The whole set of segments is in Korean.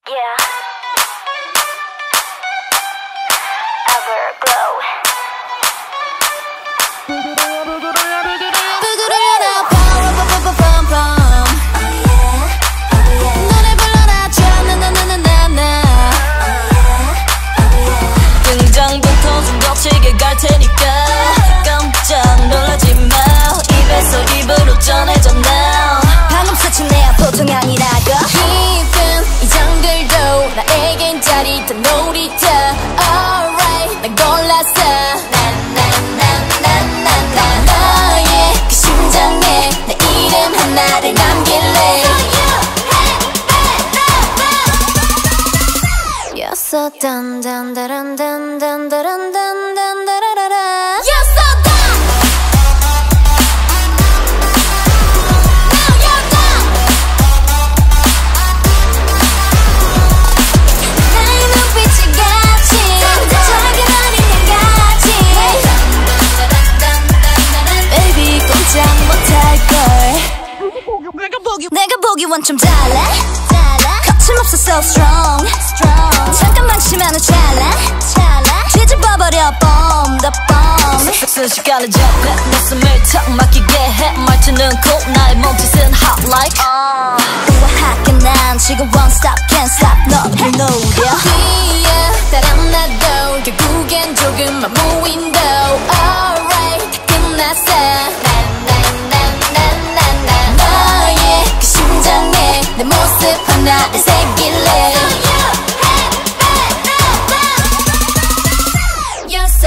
Yeah. Everglow. 노래 불러놔줘 나나나나나 등장부터 좀 거칠게 갈 테니까 깜짝 놀라지 마 입에서 입으로 전해져 now 방금 스친 내야 보통 아니라고. 깊은 이 정글도 나에겐 짜릿한 놀이터 Alright 난 골랐어 너의 그 심장에 내 이름 하나를 남길래 You're so dun dun dun dun dun dun dun dun dun dun. You're so done. Now you're done. 나의 눈빛이 같이 작은 어린애 같이 Baby 꼼짝 못할걸 내가 보기 원점 달라 거침없어 so strong 잠깐 방심하는 찰나 뒤집어버려 bomb the bomb 순식간에 접해 내 숨을 턱 막히게 해 말투는 cool 나의 몸짓은 hot like 우아하게 난 지금 won't stop can't stop 너를 노려 뒤에 따라 나도 결국엔 조금만 무인도 Alright 다 끝났어 너의 그 심장에 내 모습 하나를 새길래 You're so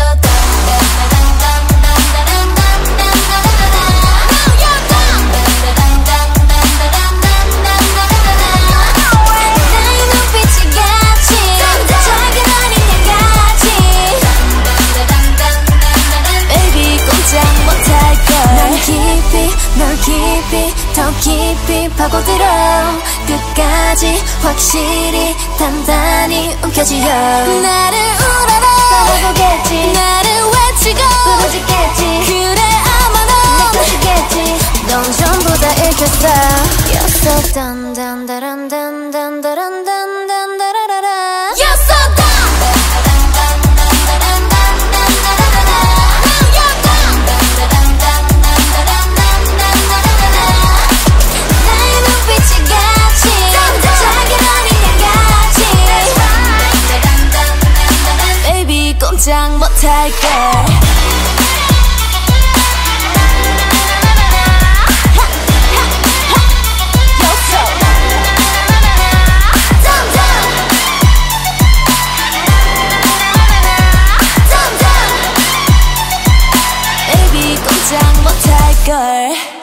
나의 눈빛이 같이 작은 어린애 같이 Baby 꼼짝 못할걸 널 깊이 더 깊이 파고들어 끝까지 확실히 단단히 움켜쥐어 나를 우러러 떠나보겠지 나를 외치고 부르짖겠지 그래 아마 넌 내 것이겠지 넌 전부 다 읽혔어 You're so dun dun dun dun dun dun dun dun dun dun. You're so done. Now you're done. 나의 눈빛이 같이 작은 어린애 같이 Baby 꼼짝 못할걸 Baby 꼼짝 못할걸